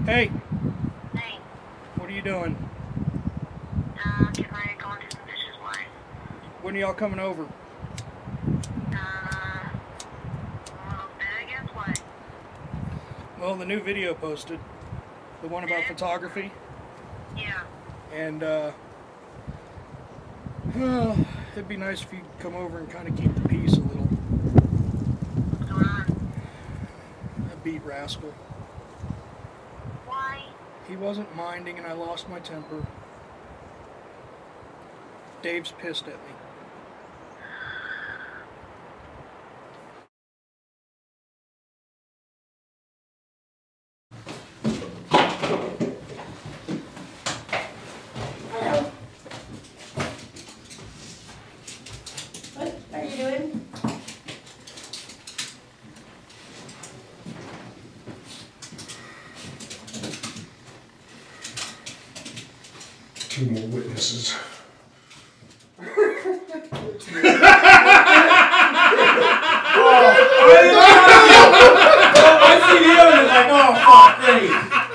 Hey, Hey, what are you doing? getting ready to go into some dishes. Why? When are y'all coming over? A little bit, I guess. Why? Well, the new video posted, the one about photography, Yeah. and it'd be nice if you'd come over and kind of keep the peace a little. What's going on? I beat Rascal. Why? He wasn't minding, and I lost my temper. Dave's pissed at me. What are you doing? Two more witnesses. I see the other like, oh fuck, great.